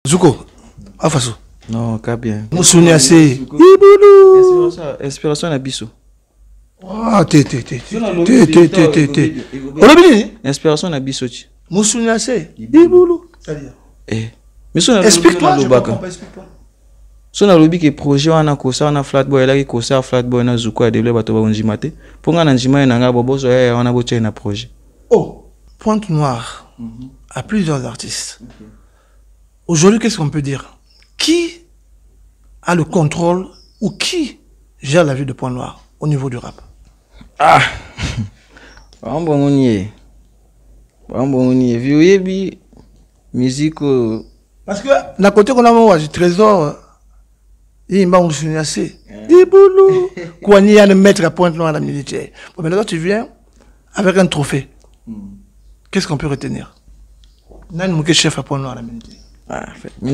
Zuko, Afaso. Non, pas bien. Moussounia c'est Iboulou. Inspiration na biso. Ah, té. Inspiration na biso. Moussounia c'est Iboulou. C'est-à-dire explique-toi, je comprends pas, explique-toi. So na lobi ke projet wana kosa na Flatboy la ki kosa Flatboy na Zuko a développé bato ba onjimate. Ponga na njima na nga bobozo ya wana boche na projet. Oh, Pointe Noire à plusieurs artistes. Aujourd'hui, qu'est-ce qu'on peut dire? Qui a le contrôle ou qui gère la vie de Pointe Noire au niveau du rap? Ah. Bambonye. Vieux musique. Parce que d'un côté qu'on a moi du trésor, il m'a aussi assez. Des boulot. Quoi n'y a de mettre à Pointe Noire à la militaire. Bon, maintenant tu viens avec un trophée. Qu'est-ce qu'on peut retenir? Nan mouké chef à Pointe Noire à la militaire. Ah,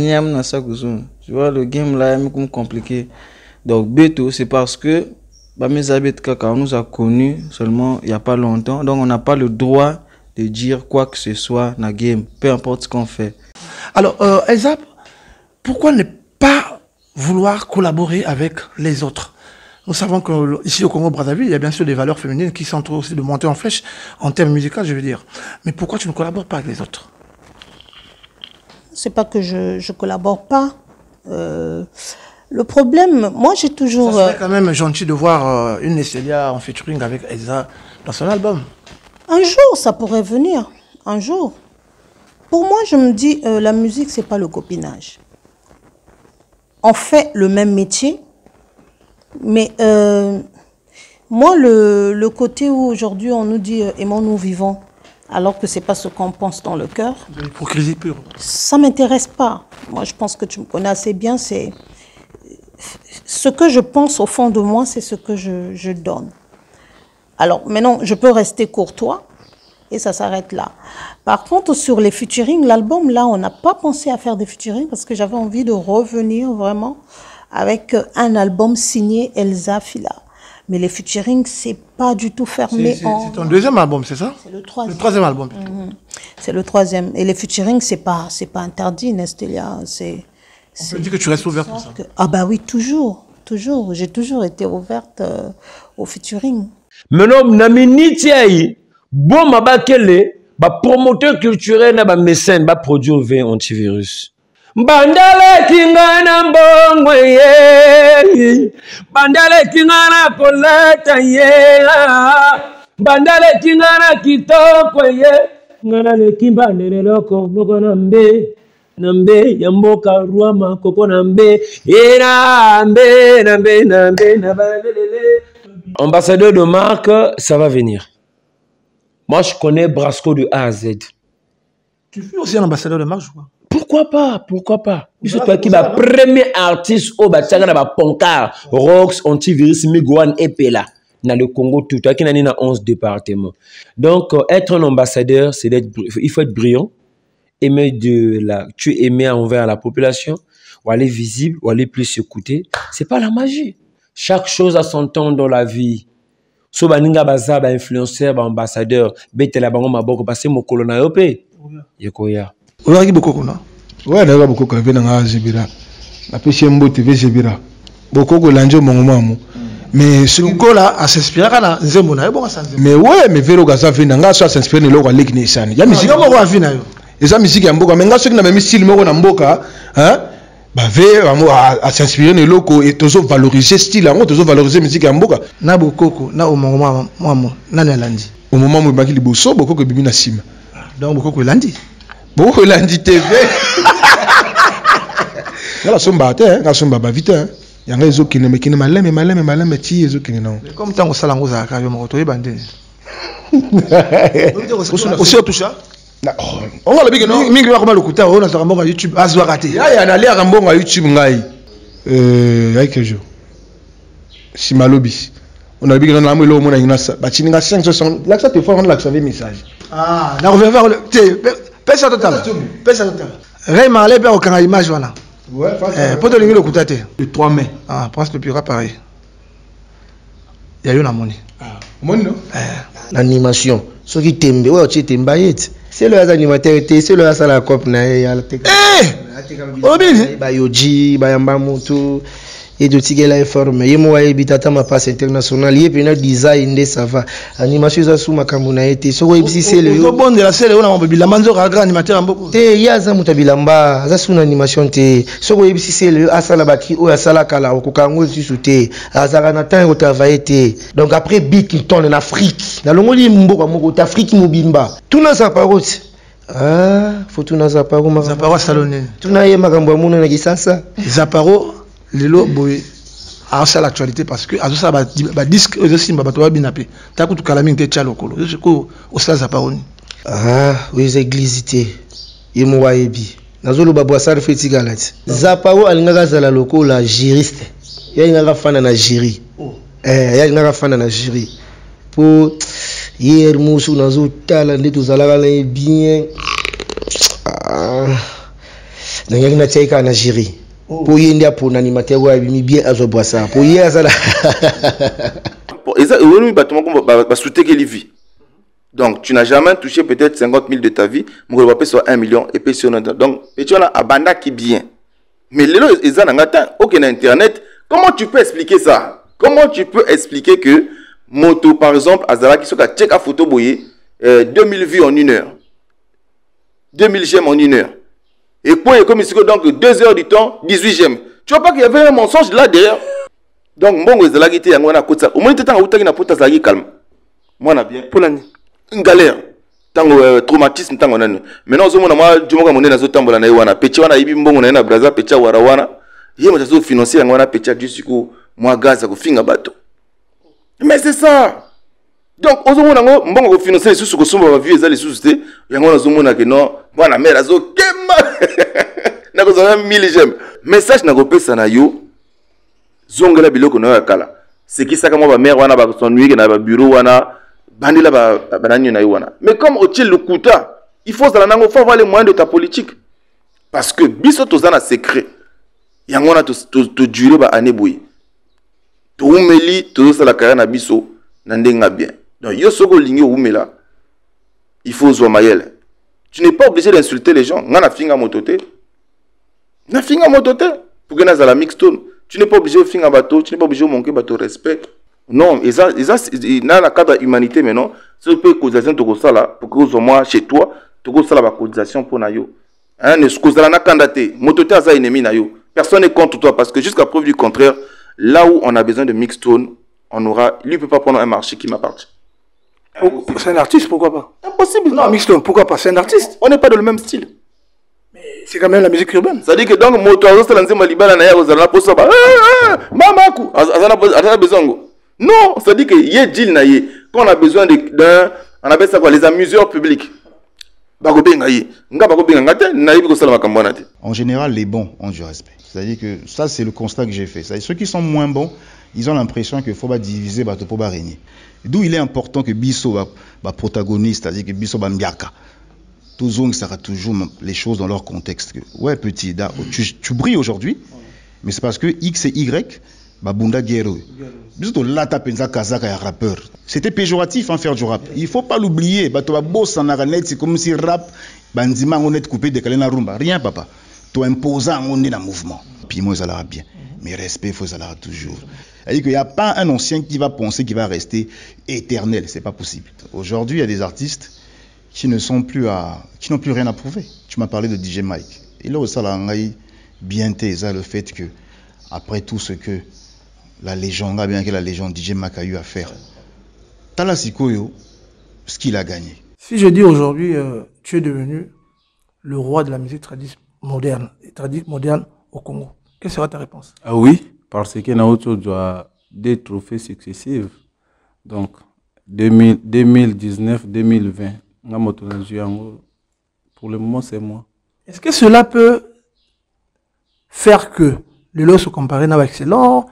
tu vois le game là est comme compliqué. Donc Beto c'est parce que mes habits Kaka on nous a connus seulement il y a pas longtemps, donc on n'a pas le droit de dire quoi que ce soit dans game, peu importe ce qu'on fait. Alors, Elzap, pourquoi ne pas vouloir collaborer avec les autres? Nous savons qu'ici au Congo-Brazzaville, il y a bien sûr des valeurs féminines qui sont aussi de monter en flèche en termes musicaux, je veux dire. Mais pourquoi tu ne collabores pas avec les autres? C'est pas que je collabore pas. Le problème, moi j'ai toujours... Ça serait quand même gentil de voir une Nesselia en featuring avec Elza dans son album. Un jour, ça pourrait venir. Un jour. Pour moi, je me dis, la musique, c'est pas le copinage. On fait le même métier, mais moi, le côté où aujourd'hui on nous dit aimons-nous vivants, alors que c'est pas ce qu'on pense dans le cœur. L'hypocrisie pure. Ça m'intéresse pas. Moi, je pense que tu me connais assez bien. C'est ce que je pense au fond de moi, c'est ce que je donne. Alors maintenant, je peux rester courtois. Et ça s'arrête là. Par contre, sur les featuring, l'album, là, on n'a pas pensé à faire des featuring parce que j'avais envie de revenir vraiment avec un album signé Elza Fila. Mais les featuring, c'est pas du tout fermé. C'est ton deuxième album, c'est ça? C'est le troisième. Le troisième album. C'est le troisième. Et les featuring, c'est pas interdit, Nestélia. On peut dire que tu restes ouverte pour ça. Ah bah oui, toujours. J'ai toujours été ouverte au featuring. Maintenant, Naminitiaï. Bon, mabakele, ba promoteur culturel na ba mécène ba produire vin antivirus. Bandale kingana mbongo ye, bandale kingana koleta ye, bandale kingana kitoko ye, ngana le kimbandele loko moko nambe yamboka ruama koko nambe, nambe nabalele. Ambassadeur de marque, ça va venir. Moi, je connais Brasco de A à Z. Tu fais aussi un ambassadeur de marque, je crois. Pourquoi pas? C'est toi qui est le premier artiste au Batsaga dans Ponkar, Rox, Antivirus, Miguan et Pela. Dans le Congo, tout. Toi qui est dans 11 départements. Donc, être un ambassadeur, c'est il faut être brillant, tu aimer envers la population, ou aller visible, ou aller plus écouter. C'est pas la magie. Chaque chose a son temps dans la vie. So baninga baza ba influenceur ba ambassadeur betela bango maboko passer mo kolona yope yekoya oya ki bokoko na ouais na bokoko be na Zibira na pesi mbote ve Zibira bokoko lanjo mongomamu mais ce là a s'inspirer kana nzembo na bon ça mais ouais mais vero gaza vina nga so s'inspirer ne lo leki ne sani ya musique moko wa vina yo eza musique ya mboka mais nga so ki na même style moko na mboka hein bah à s'inspirer de locaux et toujours valoriser style en toujours valoriser musique en boka na bokoko na au moment na landi au moment où baki liboso bokoko bibi na sima donc bokoko landi TV ngala somba te ngala somba ba vite hein yanga ezokine mekine maleme ti ezokine non comme tango sala ngo za ka yo moko to yebande aussi toucha on va le dire non mingi va lokuta on a sur mbonga YouTube azwa raté ya na lea mbonga YouTube ngai avec jour si malobi on a dit que na mwelo mona ngina ba chininga 560 là ça te faut rendre l'accès message na revient vers le pesa total Raymond allait vers au image voilà ouais pour te lingi lokuta te le 3 mai pense le pire pareil il y a eu la monnaie moni non l'animation ce qui tembe ouais tu tembe yet c'est le animateur c'est le ça la cop na ya la tek Obini ba yoji ba yamba moto et de tigela informe yemo wa ebitata ma passe international yé pena design de ça va animation za sous makambo na été so ko ebisi c'est le bon de la selle on a mobile manzo ka grand animateur mboko te ya za mutabilamba za sous animation te so ko ebisi c'est le asala baki o asala kala ko kango su te azaka na temps ko travailler te donc après big ton en Afrique na longoli mboka moko ta Afrique mobimba tout na sa parole faut tout na sa parole Zaparo salonné tout na ye makambo ya mona na kisasa Zaparo lelo boy a ça l'actualité parce que azo ça ba disque aussi ba to binape ta kutu kala mingi te tchalokolo je ko o ça Zaparo ni oui églisité yemo wa ebi nazolo ba boisar feti galati Zaparo alingaka zala lokola juriste ya ingaka fana na jury ya ingaka fana na jury pour hier musu nazo tala ndeto zalaka na bien na yaki na teka na jury pour yende pour animateur wa bimi bien azo boisar pour hier zala eza woni batuma ko ba souté que livi. Donc tu n'as jamais touché peut-être 50 000 de ta vie, mon va payer sur 1 million et puis sur donc tu as abanda qui bien. Mais les lois eza ngata aucun internet, comment tu peux expliquer ça? Comment tu peux expliquer que moto par exemple azala qui soka check à photo boyer 2000 vues en 1 heure. 2000 j'aime en 1 heure. Et quoi comme ici donc 2 heures du temps, 18 j'aime. Tu vois pas qu'il y avait un mensonge là derrière. Donc bon ezala qui était ngona kotsa. Au moins tu t'en outaki na pota zaki calme. Moi na bien. Pour l'année. Une galère. Tango traumatisme tango nani. Maintenant zo mona moi jumoka monde na zo tambola na yiwana. Pecha wana ibi mbongo na braza pecha warawana. Yemo tazo financer ngwana pecha jusqu'au moi gaz ko finga bato. Mais c'est ça. Donc ozo mona ngo mbongo ko financer les sous ko somba ba vieux les sous té. Yango na zo mona que non, bwana mère azo kema. Na ko zo 1000 j'aime. Message na ko pesa na yo. Zongela biloko na kala. C'est qui ça comme ba mère wana ba son nuit na ba bureau wana. Bandila banani na yuana. Mais comme au le kuta, il faut avoir les moyens de ta politique. Parce que biso tozana secret. Yangona to durer ba année boui. To umeli to sala kaya na biso na ndenga bien. Donc yo soko lingi umela. Il faut zo mayele. Tu n'es pas obligé d'insulter les gens. Ngana finga motote. Na finga motote pour que na zala mixtone. Tu n'es pas obligé de finga bateau, tu n'es pas obligé de manquer bateau respect. Non, il dans la cadre de l'humanité maintenant, c'est peu causation de ça là, pour que vous moi chez toi, tu as la causation pour nayo. Hein, ne cause la nakandate, mototé aza ennemi nayo. Personne n'est contre toi parce que jusqu'à preuve du contraire, là où on a besoin de mixtone, on aura, lui peut pas prendre un marché qui m'appartient. C'est un artiste, pourquoi pas? Impossible. Non, mixtone, pourquoi pas? C'est un artiste. On n'est pas dans le même style. C'est quand même la musique urbaine. Ça dit que donc moto azo lancer malibala na ya ozala poso ba. Mamaku, azana besoin. Non, ça dit que yé deal na yé. Quand on a besoin d'un, on appelle ça quoi, les amuseurs publics. En général, les bons ont du respect. C'est-à-dire que ça, c'est le constat que j'ai fait. C'est-à-dire ceux qui sont moins bons, ils ont l'impression qu'il faut pas diviser, pour pas régner. D'où il est important que Bisso va protagoniste, c'est-à-dire que Bisso va mbiaka. Toujours, ça sera toujours les choses dans leur contexte. Ouais, petit, tu brilles aujourd'hui, mais c'est parce que X et Y, Bunda Guerrero. C'était péjoratif en faire du rap. Il ne faut pas l'oublier. C'est comme si rap, bandima, on est coupé de Kalena Rumba. Rien, papa. Toi imposant, on est dans le mouvement. Puis moi, ça l'ira bien. Mais respect, il faut ça l'ira toujours. C'est-à-dire qu'il n'y a pas un ancien qui va penser qu'il va rester éternel. C'est pas possible. Aujourd'hui, il y a des artistes qui n'ont plus rien à prouver. Tu m'as parlé de DJ Mike. Et là, ça l'a bien taisé le fait que, après tout ce que la légende, bien que la légende DJ Mac a eu à faire, Tala Sikoyo, ce qu'il a gagné. Si je dis aujourd'hui, tu es devenu le roi de la musique traditionnelle moderne au Congo, quelle sera ta réponse? Ah oui, parce que Naoto doit des trophées successifs. Donc, 2019, 2020, pour le moment, c'est moi. Est-ce que cela peut faire que le lot se compare avec excellent?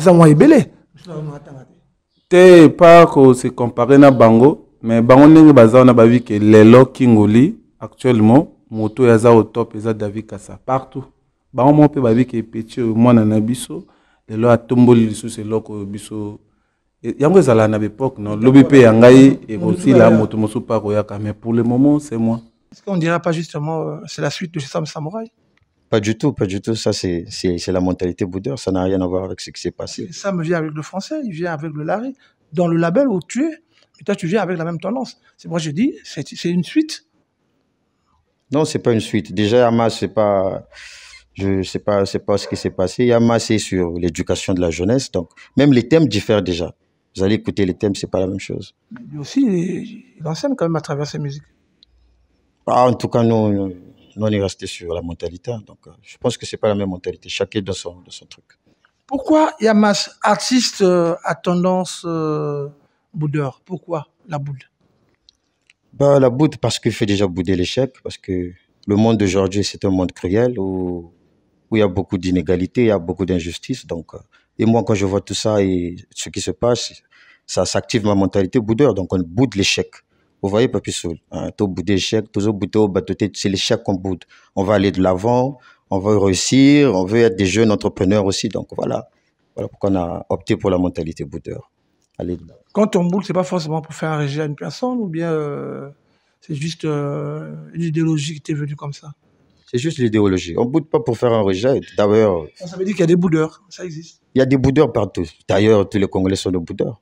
T'es pas que se comparer na bango, mais bango n'engue baza na bavi que les lots Kingoli actuellement moto yaza au top yaza David Kassa partout. Bango mo pe bavi que petit moi na biso les lots atomboli lisu c'est loko biso. Yango ezala na époque non lobi pe yangai et aussi la moto mosu pa koyaka mais pour le moment c'est moi. Est-ce qu'on ne dirait pas justement c'est la suite de Sam Samouraï? Pas du tout, pas du tout. Ça, c'est la mentalité boudeur. Ça n'a rien à voir avec ce qui s'est passé. Sam vient avec le français, il vient avec le Larry. Dans le label où tu es, mais toi, tu viens avec la même tendance. C'est moi, je dis, c'est une suite. Non, c'est pas une suite. Déjà, Yama, c'est pas ce qui s'est passé. Yama, c'est sur l'éducation de la jeunesse. Donc, même les thèmes diffèrent déjà. Vous allez écouter les thèmes, c'est pas la même chose. Lui aussi, il enseigne quand même à travers ses musiques. Ah, en tout cas, nous, on est resté sur la mentalité. Donc, je pense que c'est pas la même mentalité. Chacun dans son truc. Pourquoi Yamas, artiste à tendance boudeur? Pourquoi la boule? Bah, la boude, parce qu'il fait déjà bouder l'échec. Parce que le monde d'aujourd'hui, c'est un monde cruel où il y a beaucoup d'inégalités, il y a beaucoup d'injustices. Donc, et moi, quand je vois tout ça et ce qui se passe, ça s'active ma mentalité boudeur. Donc, on boude l'échec. Vous voyez, Papi Soul, tout bouder l'échec, tout bouder au bateau, c'est l'échec qu'on boude. On va aller de l'avant, on veut réussir, on veut être des jeunes entrepreneurs aussi. Donc, voilà pourquoi on a opté pour la mentalité boudeur. Allez. Quand on boule, c'est pas forcément pour faire un régime à une personne ou bien c'est juste une idéologie qui t'est venue comme ça? C'est juste l'idéologie. On ne boude pas pour faire un rejet. D'ailleurs, ça veut dire qu'il y a des boudeurs, ça existe. Il y a des boudeurs partout. D'ailleurs, tous les Congolais sont des boudeurs.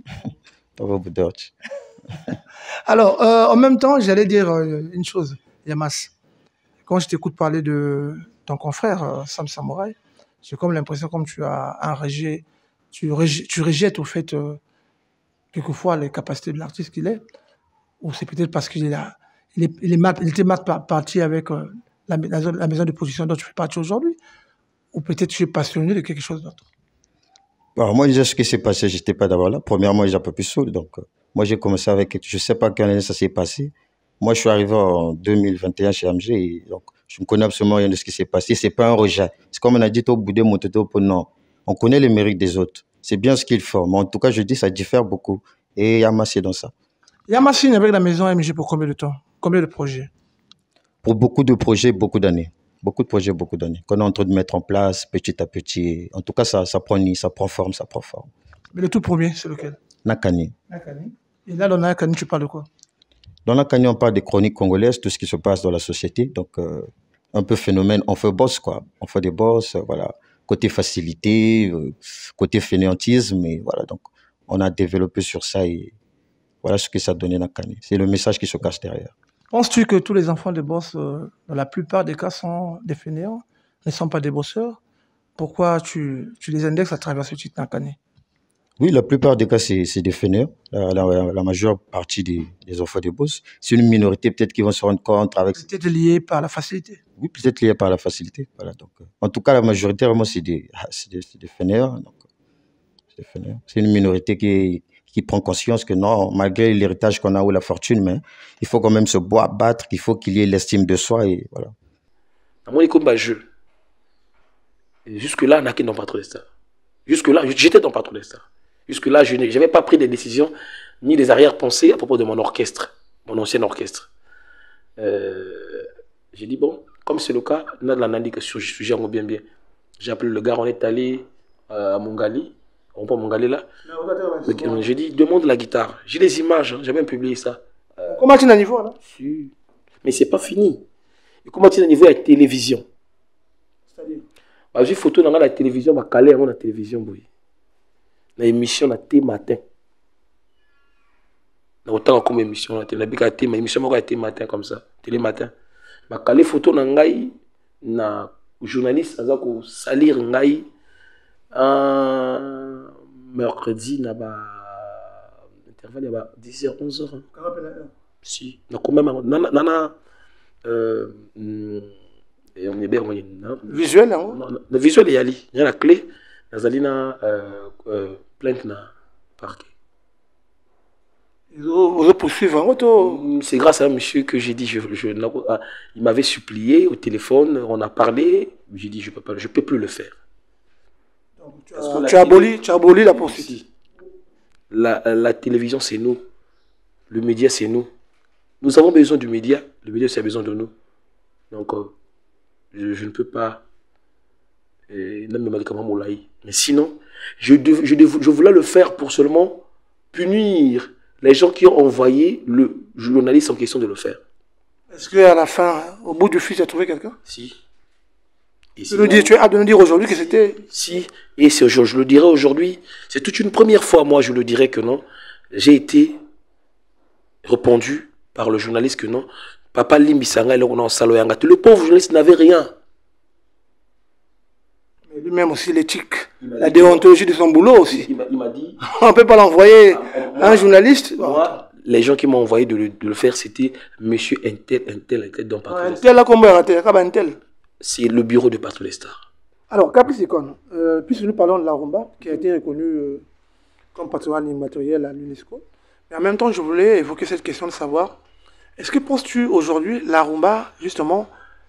Alors, en même temps, j'allais dire une chose, Yamas. Quand je t'écoute parler de ton confrère, Sam Samouraï, j'ai comme l'impression comme tu as un rejet, tu rejettes au fait quelquefois les capacités de l'artiste qu'il est, ou c'est peut-être parce qu'il était mal parti avec la maison de production dont tu fais partie aujourd'hui, ou peut-être tu es passionné de quelque chose d'autre. Alors moi, déjà, ce qui s'est passé, je n'étais pas d'abord là. Premièrement, j'ai un peu plus saoul. Donc, moi, j'ai commencé avec, je ne sais pas quelle année ça s'est passé. Moi, je suis arrivé en 2021 chez AMG. Et donc, je ne connais absolument rien de ce qui s'est passé. Ce n'est pas un rejet. C'est comme on a dit au bout de mon non. On connaît les mérites des autres. C'est bien ce qu'ils font. Mais en tout cas, je dis, ça diffère beaucoup. Et Yamas, c'est dans ça. Yamas signe avec la maison AMG pour combien de temps? Combien de projets? Pour beaucoup de projets, beaucoup d'années. Beaucoup de projets, beaucoup d'années. Qu'on est en train de mettre en place petit à petit. En tout cas, ça prend forme. Mais le tout premier, c'est lequel? Nakani. Et là, dans Nakani, tu parles de quoi? Dans Nakani, on parle des chroniques congolaises, tout ce qui se passe dans la société. Donc, un peu phénomène, on fait boss, quoi. On fait des boss, voilà. Côté facilité, côté fainéantisme, et voilà. Donc, on a développé sur ça et voilà ce que ça donnait Nakani. C'est le message qui se cache derrière. Penses-tu que tous les enfants de boss, dans la plupart des cas, sont des fainéants, ne sont pas des bosseurs? Pourquoi tu les indexes à travers ce titre Nakani? Oui, la plupart des cas, c'est des fainéants. La majeure partie des enfants de boss. C'est une minorité peut-être qui vont se rendre compte avec... Peut-être lié par la facilité. Oui, peut-être lié par la facilité. Voilà, donc, en tout cas, la majorité, vraiment, c'est des fainéants. C'est une minorité qui prend conscience que non, malgré l'héritage qu'on a ou la fortune, mais il faut quand même se battre, il faut qu'il y ait l'estime de soi et voilà. Moi, il comme jeu. Jusque-là, on n'a qu'un dans Patron des Stars. Jusque-là, j'étais dans Patron des Stars. Jusque-là, je n'avais pas pris des décisions ni des arrière-pensées à propos de mon orchestre, mon ancien orchestre. J'ai dit, bon, comme c'est le cas, on a dit que sur ce sujet, on bien. J'ai appelé le gars, on est allé à Mongali. On prend Mongali là. J'ai dit, demande la guitare. J'ai les images, j'ai même publié ça. Comment tu es à niveau là? Mais c'est pas fini. Et comment tu es à niveau avec la télévision? C'est-à-dire? J'ai photo dans la télévision, je calé à la télévision. La émission na thé matin. Na autant comme émission na télé, na thé ma émission moi thé matin comme ça, télé matin. Ma calé photo na ngai na journaliste aza ko salir ngai un mercredi na ba intervalle ba 10h 11h. Si, na quand même nana et on est bien visuel hein. Le visuel est ali, il y a la clé. Nazalina plainte na parquet. Vous poursuivez en auto. C'est grâce à un monsieur que j'ai dit, il m'avait supplié au téléphone, on a parlé, j'ai dit je peux plus le faire. Donc, tu as aboli la poursuite. La télévision c'est nous, le média c'est nous. Nous avons besoin du média, le média c'est besoin de nous. Donc je ne peux pas. Mais sinon, je voulais le faire pour seulement punir les gens qui ont envoyé le journaliste en question de le faire. Est-ce qu'à la fin, au bout du fil, tu as trouvé quelqu'un? Si. Tu es apte de nous dire aujourd'hui que c'était... Si, et je le dirais aujourd'hui, c'est toute une première fois, moi je le dirais que non. J'ai été répondu par le journaliste que non. Papa Limbisanga, le pauvre journaliste n'avait rien. Mais lui-même aussi, l'éthique, la déontologie de son boulot aussi. Il m'a dit... On ne peut pas l'envoyer à un journaliste. Moi, les gens qui m'ont envoyé de le faire, c'était monsieur un tel, dans Partout les Stars. Un tel. C'est le bureau de Partout les Stars. Alors, Capricorne, puisque nous parlons de la rumba, qui a été reconnue comme patrimoine immatériel à l'UNESCO, mais en même temps, je voulais évoquer cette question de savoir, est-ce que penses-tu aujourd'hui, la rumba, justement,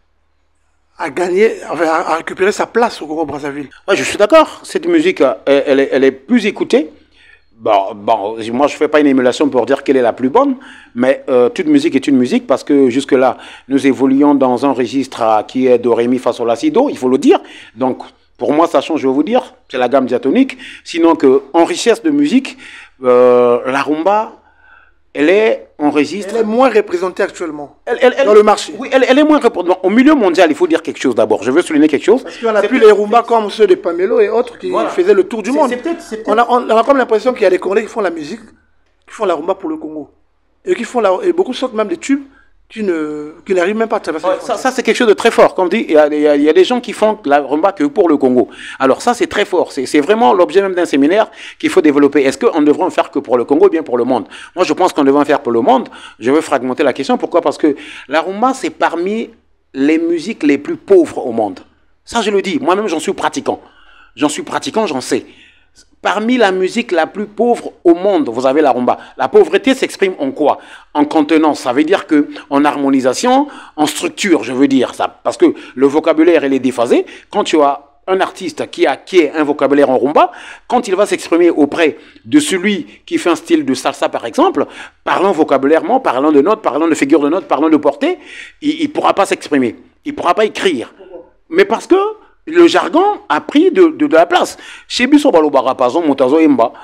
a gagné, a récupéré sa place au Congo-Brazzaville? Oui, je suis d'accord. Cette musique, elle est plus écoutée. Bon, moi je ne fais pas une émulation pour dire qu'elle est la plus bonne, mais toute musique est une musique parce que jusque-là, nous évoluons dans un registre qui est do, ré, mi, fa, sol, la, si, do, il faut le dire. Donc, pour moi, ça change, je vais vous dire, c'est la gamme diatonique. Sinon, en richesse de musique, la rumba, elle est en registre. Elle est moins représentée actuellement dans le marché. Oui, elle est moins représentée. Au milieu mondial, il faut dire quelque chose d'abord. Je veux souligner quelque chose. Parce qu'on n'a plus les rumbas comme ceux de Pamelo et autres qui faisaient le tour du monde. On a comme l'impression qu'il y a des Congolais qui font la musique, qui font la rumba pour le Congo. Et qui font et beaucoup sortent même des tubes qui n'arrivent même pas à traverser. Ça c'est quelque chose de très fort. Comme dit, il y a des gens qui font la rumba que pour le Congo. Alors ça c'est très fort. C'est vraiment l'objet même d'un séminaire qu'il faut développer. Est-ce qu'on devrait en faire que pour le Congo ou bien pour le monde? Moi je pense qu'on devrait en faire pour le monde. Je veux fragmenter la question. Pourquoi? Parce que la rumba c'est parmi les musiques les plus pauvres au monde. Ça je le dis. Moi-même j'en suis pratiquant. J'en sais. Parmi la musique la plus pauvre au monde, vous avez la rumba. La pauvreté s'exprime en quoi? En contenance. Ça veut dire que en harmonisation, en structure, je veux dire ça. Parce que le vocabulaire, il est déphasé. Quand tu as un artiste qui est un vocabulaire en rumba, quand il va s'exprimer auprès de celui qui fait un style de salsa, par exemple, parlant vocabulairement, parlant de notes, parlant de figures de notes, parlant de portée, il ne pourra pas s'exprimer. Il ne pourra pas écrire. Mais parce que le jargon a pris de la place. Chez Bisso Balobara, par exemple, Montazo Imba,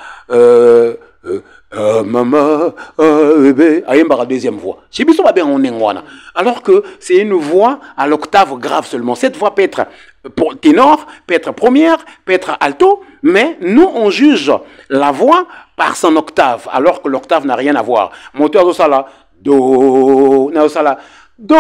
maman, bébé, Ayemba la deuxième voix. Chez Bisso Babé en Nengwana. Alors que c'est une voix à l'octave grave seulement. Cette voix peut être ténor, peut être première, peut être alto, mais nous on juge la voix par son octave, alors que l'octave n'a rien à voir. Montazo Sala, Do, Naosala, Do,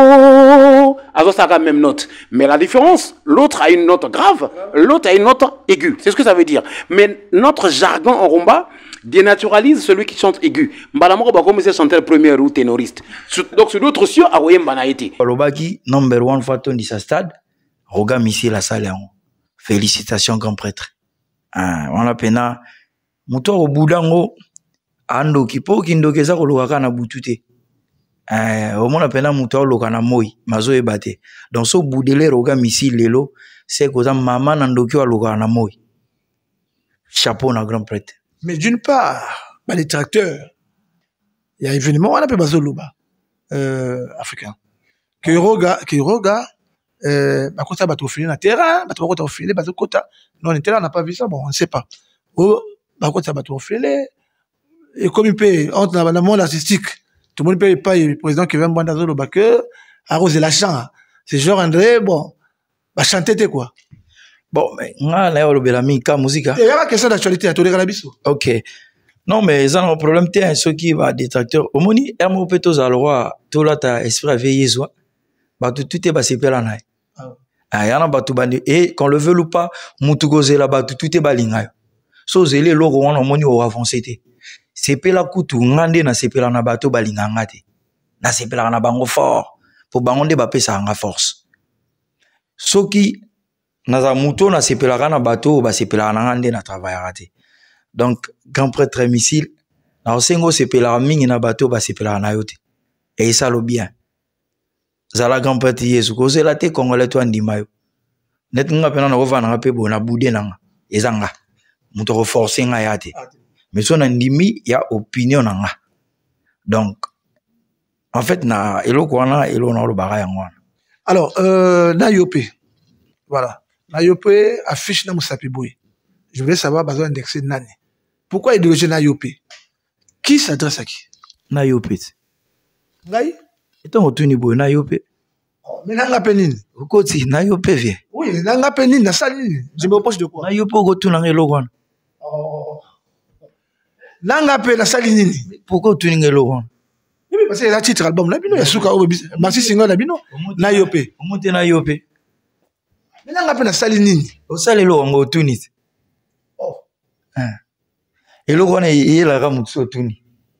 ça a la même note. Mais la différence, l'autre a une note grave, l'autre a une note aiguë. C'est ce que ça veut dire. Mais notre jargon en rumba dénaturalise celui qui chante aigu. Mbalamoko va commencer à chanter premier ou ténoriste. Donc sur d'autres cieux, à Oyem Banaïti. Lobaki, number one fois ton sa stade, Roga Missi la salle. Félicitations, grand prêtre. On a pena, Mouto au Boudango, Ando Kipo, Kindokeza, Kolokaka na Boutute. Au moins pena muto lokana moi mazo ebate donc so boudele roga misi lelo c'est que maman nandoki wa lokana moi chapeau na grand prêtre. Mais d'une part les tracteurs il y a événement on appelle bazo loba africain que roga bakota bato filer na terrain bato bakota filer bato kota non on était là on n'a pas vu ça bon on ne sait pas bakota bato filer et comme il peut entre la monde artistique. Tout le monde ne paye pas le président qui vient me dans le bac, arroser la chant. C'est genre André, bon, va chanter quoi. Bon, mais, là, on a mis la musique. Il y a une question d'actualité à tous les Galabissou. Ok. Non, mais ça, un problème, ceux qui va détracteur. Au moment où on peut tous avoir, tout là, t'as esprit à veiller, soit, bah, tout est passé par là. Il y en a pas tout bandi. Et qu'on le veut ou pas, Moutougoze là-bas, tout est balinga. So, zélé, l'oro, on a moni au avancé. Sepela kutu ngande na sepela na bato balinga ngate na sepela na bango fort pour bangonde ba pesa nga force soki na za muto na sepela na bato ba sepela na ngande na travail raté donc grand prêtre missile na osengo sepela mingi na bato ba sepela na yote et ça lo bien zala grand prêtre yesu ko zela te congolais to ndima yo net nga pena na kovana nga pe bona bude nanga ezanga muto ko forcer nga yate. Mais son endimi, il y a opinion nanga. Donc, en fait, na elo kwana elo na lo bagay ngwana. Alors, na Yopé, voilà, na Yopé affiche na Moussapi Boy. Je voulais savoir besoin d'indexer nani. Pourquoi idéologie na Yopé? Qui s'adresse à qui? Na Yopé. Ngai? Et tant que tu n'es pas na yope. Mais nanga penini. Okoti na yope vie. Oui, nanga penini na salini. Je me reproche de quoi? Na yope go tu nanga logon. Nanga pe na salini. Pourquoi tu n'es logon? Oui, parce que la titre album là bino ya suka o basi single là bino na yope. On monte na yope. Mais nanga pe na salini. O sale logon go tunit. Oh. Et logon e la ramu so tuni.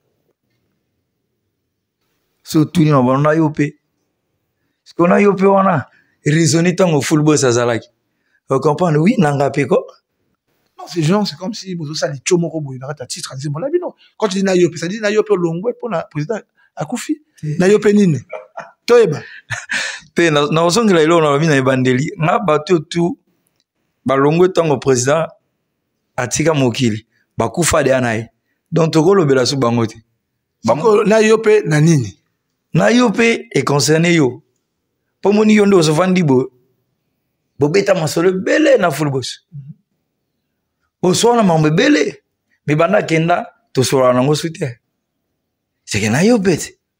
So tuni na yope. Ce qu'on a yope on a raisonné tant au full boss azalaki. Vous comprenez? Oui, nanga pe ko. Non, c'est genre, c'est comme si vous avez dit Chomoko Boy, il a titre, c'est bon là, non. Quand tu dis Nayope, ça dit Nayope Longwe pour le président Akoufi. Nayope Nine. Toeba. Pe na osongela ilo na bina ebandeli. Na bato tout ba Longwe tango président atika mokili. Ba kufa de anaye. Donc toko lobela su bangote. Bako Nayope na nini? Nayope est concerné yo. Pomoni yondo so vandi bo. Bobeta masolo bele na full boss. Osona mambe bele. Mais banda kenda to sora nango soutien. C'est que Nayope.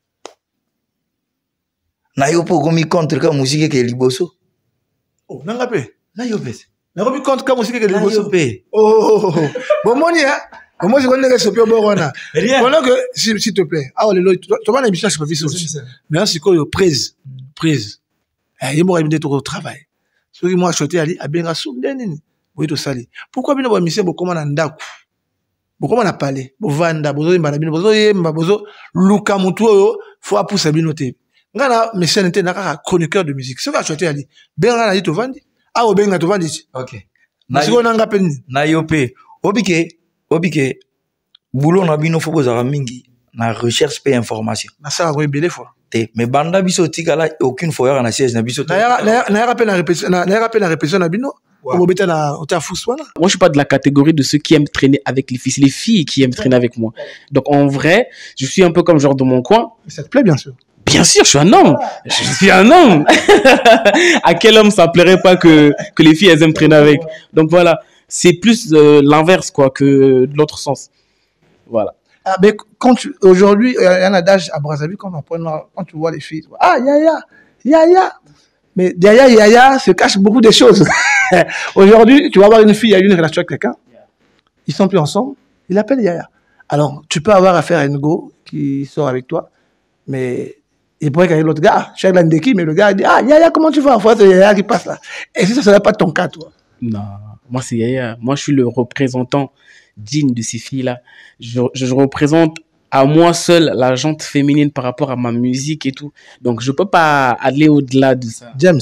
Nayope gomi contre ka musique ke liboso. Oh, nangape. Nayope. Nayope contre ka musique ke liboso. Nayope. Oh. Bon moni hein. Moi je connais que c'est bien bon là. Pendant que s'il te plaît. Ah le tu vas l'émission je pas vu ça. Mais c'est quoi yo prise. Il m'a dit au travail. Ce qui moi acheté ali a bien assoudé nini. Oui to sali. Pourquoi bino ba mission bokoma na ndaku? Bokoma na palais, bovanda, bozo yemba bino, bozo yemba, bozo luka mutu oyo faut appuyer bino te. Ngana mission nte na kaka chroniqueur de musique. Ce qui acheté ali, ben na dit to vandi. Ah obenga to vandi. OK. Na siko na ngapeni. Na yope. Obike boulot na bino faut bozara mingi na recherche pe information. Na ça va belé fois. Mais banda biso tikala aucune fois na siège na biso. Na rappel la répétition na bino. Moi, je suis pas de la catégorie de ceux qui aiment traîner avec les filles. C'est les filles qui aiment traîner avec moi. Donc, en vrai, je suis un peu comme genre de mon coin. Ça te plaît, bien sûr. Bien sûr, je suis un homme. Je suis un homme. À quel homme ça plairait pas que les filles, elles aiment traîner avec? Donc, voilà. C'est plus l'inverse, quoi, que de l'autre sens. Voilà. Ah, mais aujourd'hui, il y a un adage à Brazzaville, quand tu vois les filles, tu vois, ah, Yaya. Mais derrière Yaya se cache beaucoup de choses. Aujourd'hui, tu vas avoir une fille, il y a une relation avec quelqu'un. Ils sont plus ensemble. Il appelle Yaya. Alors, tu peux avoir affaire à une go qui sort avec toi, mais il pourrait qu'il y ait l'autre gars, Charles Ndeki, mais le gars dit, ah, Yaya, comment tu vas? En fait, c'est Yaya qui passe là. Et si ça ne serait pas ton cas, toi? Non, moi, c'est Yaya. Moi, je suis le représentant digne de ces filles-là. Je représente à moi seul la jante féminine par rapport à ma musique et tout. Donc, je peux pas aller au-delà de ça. James.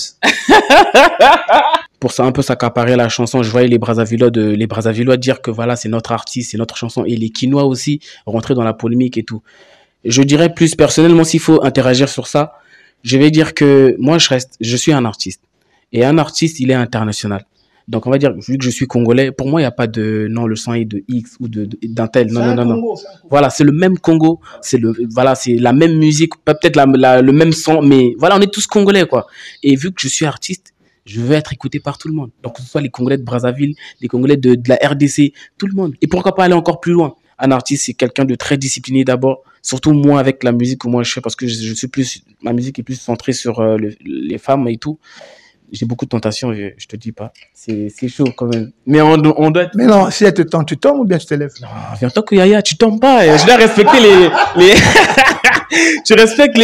Pour ça, un peu s'accaparer la chanson, je voyais les Brazzavillois dire que voilà, c'est notre artiste, c'est notre chanson. Et les Quinois aussi rentrer dans la polémique et tout. Je dirais plus personnellement, s'il faut interagir sur ça, je vais dire que moi, je suis un artiste. Et un artiste, il est international. Donc, on va dire, vu que je suis congolais, pour moi, il n'y a pas de, non, le sang est de X ou d'un tel. Non. Voilà, c'est le même Congo. C'est la même musique, peut-être le même son, mais voilà, on est tous congolais, quoi. Et vu que je suis artiste, je veux être écouté par tout le monde. Donc, que ce soit les Congolais de Brazzaville, les Congolais de la RDC, tout le monde. Et pourquoi pas aller encore plus loin? Un artiste, c'est quelqu'un de très discipliné d'abord. Surtout moi, avec la musique que moi je fais, parce que ma musique est plus centrée sur les femmes et tout. J'ai beaucoup de tentations, je te dis pas. C'est chaud quand même. Mais on doit être... Mais non, si elle te tente, tu tombes ou bien tu te lèves? Non, viens-toi que Yaya, tu tombes pas. Je dois respecter les... Tu respectes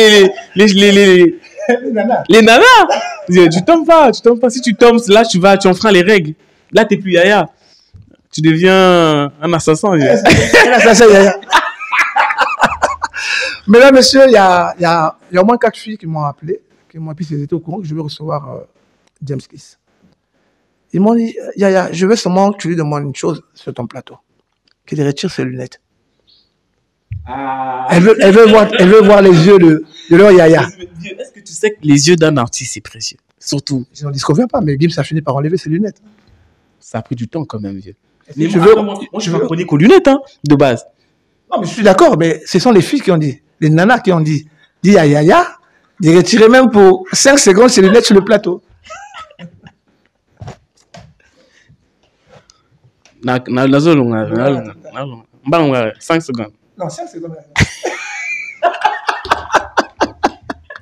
les nanas. Tu tombes pas. Si tu tombes, là, tu enfreins les règles. Là, t'es plus Yaya. Tu deviens un assassin. Un assassin, Yaya. Mais là, monsieur, il y a au moins 4 filles qui m'ont appelé, qui m'ont appelé si elles étaient au courant que je vais recevoir James Kiss. Ils m'ont dit, Yaya, je veux seulement que tu lui demandes une chose sur ton plateau. Qu'il retire ses lunettes. Elle veut voir les yeux de leur Yaya. Est-ce que tu sais que les yeux d'un artiste, c'est précieux? Surtout. Je n'en disconviens pas, mais Gims a fini par enlever ses lunettes. Ça a pris du temps quand même, vieux. Mais moi, je veux chronique aux lunettes, hein, de base. Non, mais je suis d'accord, mais ce sont les filles qui ont dit, les nanas qui ont dit à Yaya, de retirer même pour 5 secondes ses lunettes sur le plateau. 5 secondes. Non, 5 secondes.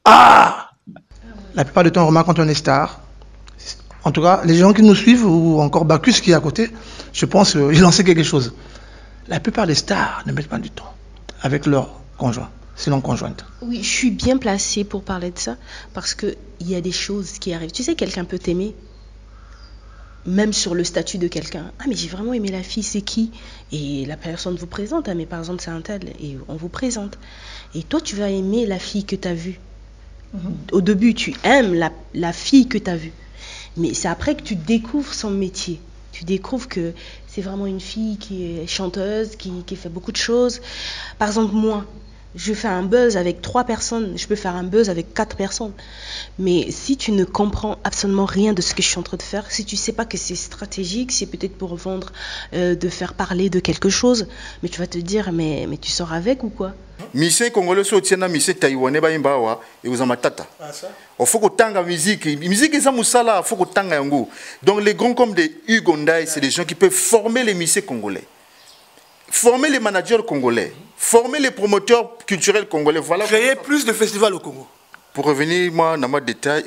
Ah! La plupart du temps, on remarque quand on est star. En tout cas, les gens qui nous suivent, ou encore Bacchus qui est à côté, je pense qu'il en sait quelque chose. La plupart des stars ne mettent pas du temps avec leur conjoint, sinon conjointe. Oui, je suis bien placée pour parler de ça, parce qu'il y a des choses qui arrivent. Tu sais, quelqu'un peut t'aimer, même sur le statut de quelqu'un. Ah, mais j'ai vraiment aimé la fille, c'est qui? Et la personne vous présente, ah, mais par exemple, c'est un tel, et on vous présente. Et toi, tu vas aimer la fille que tu as vue. Au début, tu aimes la fille que tu as vue. Mais c'est après que tu découvres son métier. Tu découvres que c'est vraiment une fille qui est chanteuse, qui fait beaucoup de choses. Par exemple, moi, je fais un buzz avec 3 personnes, je peux faire un buzz avec 4 personnes. Mais si tu ne comprends absolument rien de ce que je suis en train de faire, si tu ne sais pas que c'est stratégique, c'est peut-être pour vendre, de faire parler de quelque chose, mais tu vas te dire, mais tu sors avec ou quoi? Mission congolais soutient na mission taïwanais ba imbawa et vous amatata. Il faut que tanga musique ça musala, faut que tanga yango. Donc les grands comme des Hugo Ndaye, c'est des gens qui peuvent former les musiciens congolais. Former les managers congolais, former les promoteurs culturels congolais. Voilà. Créer plus de festivals au Congo. Pour revenir moi dans ma détail,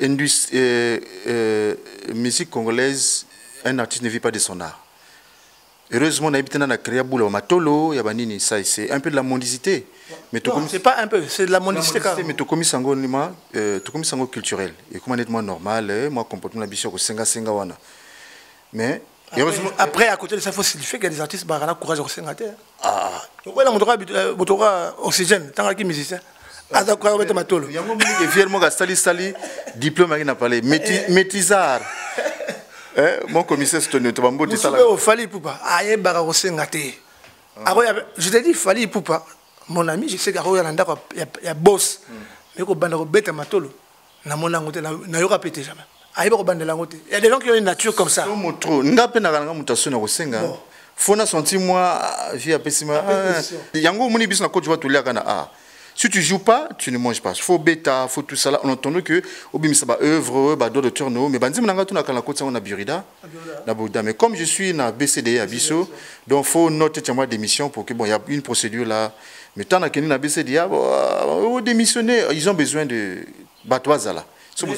musique congolaise, un artiste ne vit pas de son art. Heureusement, on a habité dans la créa boula matolo, yabanini, ça c'est un peu de la mendicité. Mais c'est pas un peu, c'est de la mendicité. Mais tout comme sango nima, tout comme sango culturel. Et comme honnêtement normal, moi comportement l'ambition au senga wana. Mais après, à côté de ça, il faut signifier qu'il y a des artistes qui ont courage au Sénateur. Ah, pourquoi on a oxygène, tant qu'il y a des musiciens. Ah, d'accord, on va matolo. Il y a un moment où fièrement sali diplôme qui n'a pas les métisard. Mon commissaire Stonio, tu vas me dire ça. Fali Poupa, aïe bara au Sénateur. Je t'ai dit Fali Poupa, mon ami, je sais qu'il y a boss, mais qu'on bande au bête matolo. Na mon langue, na yora pété jamais. Il y a des gens qui ont une nature comme ça. Si tu ne joues pas, tu ne manges pas. Il faut bêta, il faut tout ça. On a entendu que œuvre, droit d'auteur, mais mais comme je suis dans BCD à Bissau, donc il faut noter d'émission pour que il y a une procédure là. Mais tant que nous BCD, démissionner, ils ont besoin de batoise là.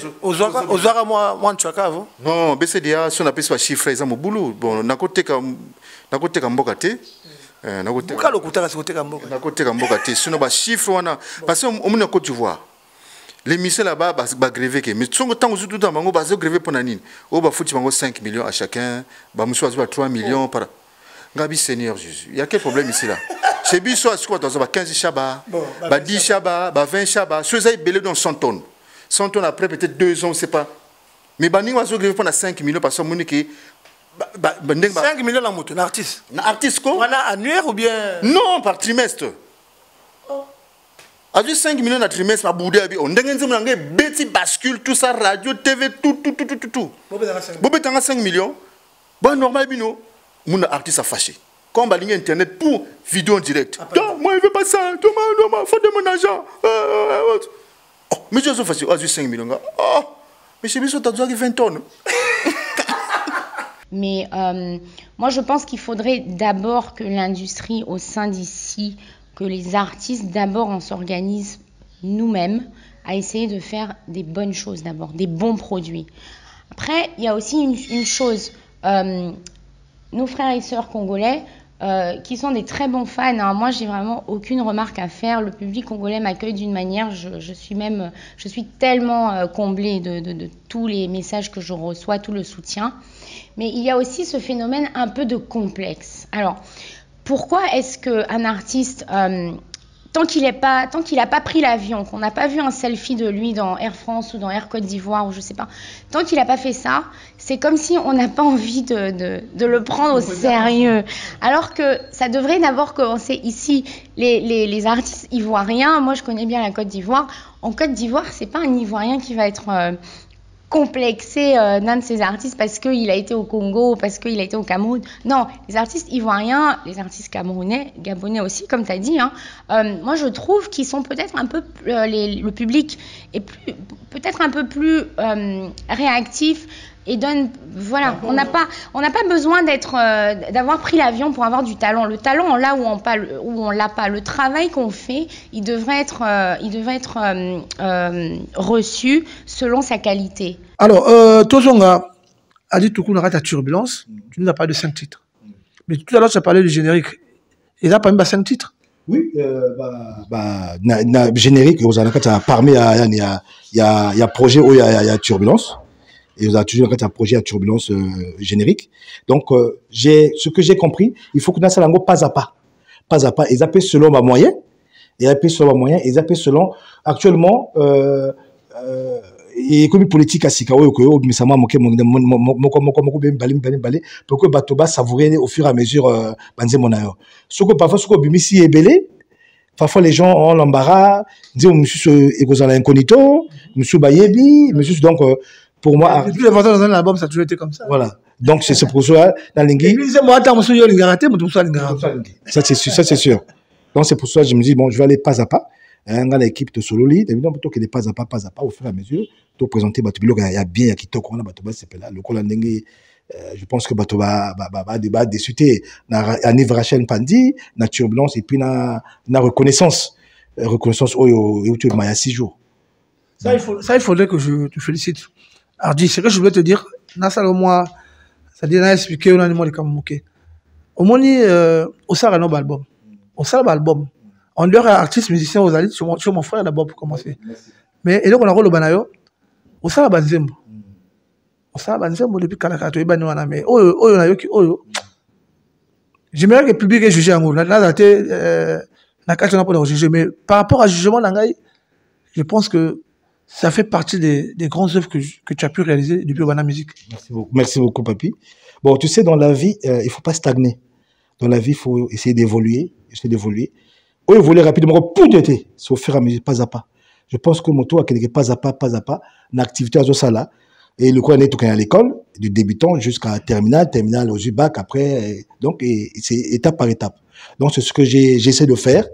Non, BCDA, si on appelle ça chiffre, ils ont mon boulot. Bon, n'a côté Kambokate. Sinon, chiffre, parce qu'on a Côte d'Ivoire. Les missiles là-bas, bah gréver. Mais tant que tout le temps, bah gréver pour Nanine. On va foutre 5 millions à chacun. Bah, monsieur a 3 millions par. Gabi Seigneur Jésus. Il y a quel problème ici là? Chez Bissau, à ce quoi, dans 15 chabas, 10 chabas, 20 chabas. Ceux-là, ils belé dans 100 tonnes. 100 tonnes après, peut-être 2 ans, on ne sait pas. Mais Bani va se gréver pendant 5 millions parce que mon équipe. 5 millions la moto, un artiste. Un artiste quoi? Annuaire ou bien? Non, par trimestre. Avec 5 millions par trimestre, on a bêti bascule, tout ça, radio, TV, tout. Bobé tanga 5 millions. Bon, normal, bino. Mon artiste a fâché. Comme la ligne internet pour vidéo en direct. Non, moi, je ne veux pas ça. Il faut de mon argent. Mais je suis fâché. J'ai 5 millions. Mais chez Bissau, tu as déjà 20 tonnes. Mais moi, je pense qu'il faudrait d'abord que l'industrie au sein d'ici, que les artistes, d'abord, on s'organise nous-mêmes à essayer de faire des bonnes choses d'abord, des bons produits. Après, il y a aussi une chose. Nos frères et sœurs congolais, qui sont des très bons fans. Hein. Moi, j'ai vraiment aucune remarque à faire. Le public congolais m'accueille d'une manière, je suis tellement comblée de tous les messages que je reçois, tout le soutien. Mais il y a aussi ce phénomène un peu de complexe. Alors, pourquoi est-ce qu'un artiste, tant qu'il n'a pas pris l'avion, qu'on n'a pas vu un selfie de lui dans Air France ou dans Air Côte d'Ivoire, ou je sais pas, tant qu'il n'a pas fait ça, c'est comme si on n'a pas envie de le prendre au sérieux. Alors que ça devrait d'abord commencer ici. Les artistes ivoiriens, moi je connais bien la Côte d'Ivoire. En Côte d'Ivoire, c'est pas un Ivoirien qui va être complexé d'un de ces artistes parce qu'il a été au Congo, parce qu'il a été au Cameroun. Non, les artistes ivoiriens, les artistes camerounais, gabonais aussi, comme tu as dit, moi je trouve qu'ils sont peut-être un peu, le public est peut-être un peu plus réactif et donne. Voilà, on n'a pas besoin d'avoir pris l'avion pour avoir du talent. Le talent, on l'a ou on l'a pas. Le travail qu'on fait, il devrait être reçu selon sa qualité. Alors, Tozonga a dit tout coup, on arrête la turbulence. Tu nous as parlé de 5 titres. Mais tout à l'heure, tu as parlé du générique. Et là, parmi 5 titres. Oui, générique, vous avez parmi il y a projet où il y a turbulence. Et vous avez toujours un projet à turbulence générique. Donc, ce que j'ai compris, il faut que nous fassions pas à pas. Pas à pas. Ils appellent selon ma moyen. Ils appellent selon moyen. Ils appellent selon, actuellement, et comme politique à Sikawo, mais ça m'a manqué pour que Batoba savourer au fur et à mesure Banze Monayo. Ce que parfois, ce que Bimisi est belé, parfois les gens ont l'embarras, disent monsieur Egozala Incognito, monsieur Bayebi, monsieur donc pour moi. Depuis le vendeur dans un album, ça a toujours été comme ça. Voilà. Donc c'est pour ça dans l'ingé. Ça c'est sûr. Donc c'est pour ça que je me dis bon, je vais aller pas à pas. Dans l'équipe de Sololi, évidemment plutôt que de pas à pas au fur et à mesure, pour présenter Batubilo, il y a bien qui toque on a Batuba c'est là le col je pense que Batuba va discuter na niveau Rachel Pandi, na turbulence et puis na reconnaissance au tu il y a 6 jours. Ça il faudrait que je te félicite. Ardi, c'est que je voulais te dire, na ça moi ça dit na expliquer on a des mots de Kamuke. Au moni au sara no album. Au sara album. En dehors artiste musicien aux alliés sur mon frère d'abord pour commencer. Mais et donc on a rôle au banayo au sara banzembo. Au sara banzembo depuis kalakato e bani wana mais oyo na yoki oyo. J'aimerais que le public ait jugé en gros. Là daté na kati na pour juger mais par rapport à jugement nangai, je pense que ça fait partie des grandes œuvres que tu as pu réaliser depuis Obana Musique. Merci beaucoup papi. Bon, tu sais dans la vie il faut pas stagner. Dans la vie il faut essayer d'évoluer. Ou évoluer rapidement, pour d'été, c'est au fur et à mesure, pas à pas. Je pense que mon tour a quelque pas à pas, l'activité à Zosala. Et le cours est tout à l'école, du débutant jusqu'à terminale au bac après, donc, c'est étape par étape. Donc, c'est ce que j'essaie de faire.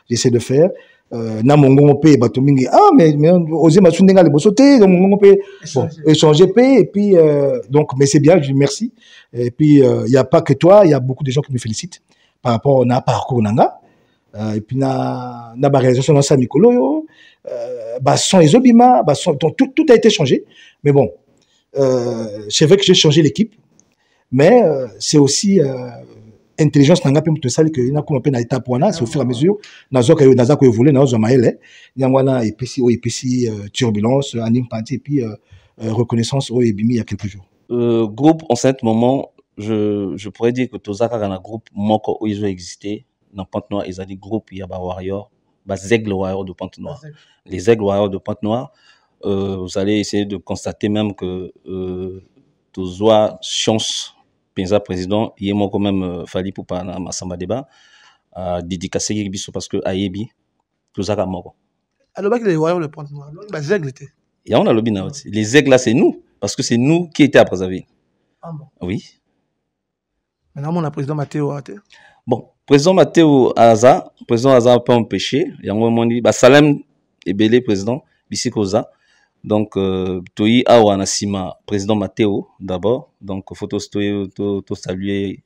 Na mongo pe batomingi mais oser masundenga le bosoté donc mongo pe échanger pe et puis donc mais c'est bien, je dis merci. Et puis il y a pas que toi, il y a beaucoup de gens qui me félicitent par rapport à parcours nanga. Et puis na réalisation dans sa mikolo yo son ezobima tout a été changé mais bon c'est vrai que j'ai changé l'équipe mais c'est aussi intelligence nanga pe muto sali que ina kuma pe na étape wana c'est au fur et à mesure nazoka évoluer nazo maele nyangwana et puis turbulence anime parti et puis reconnaissance au ebimi il y a quelques jours groupe en ce moment je pourrais dire que tozaka kana groupe moko où ils ont existé dans Pointe-Noire, ils ont dit groupe, il y a des warriors, des aigles warriors de Pointe-Noire. Les aigles warriors de Pointe-Noire, vous allez essayer de constater même que tous oies chance, Penza président, il y a quand même fallu pour pas na Massamba débat, dédicacer Gibiso parce que Ayebi, tout ça comme mort. Alors que les warriors de Pointe-Noire, les aigles étaient. Il y a on a le bina aussi. Les aigles là c'est nous, parce que c'est nous qui étaient à Brazzaville. Ah bon. Oui. Maintenant on a président Mathéo. Bon, président Mathéo Aza a pas empêché. Il y a un moment dit, Salem est belé président, Bissi Koza. Donc, Toyi Awa Sima, président Mathéo d'abord. Donc, photo to saluer,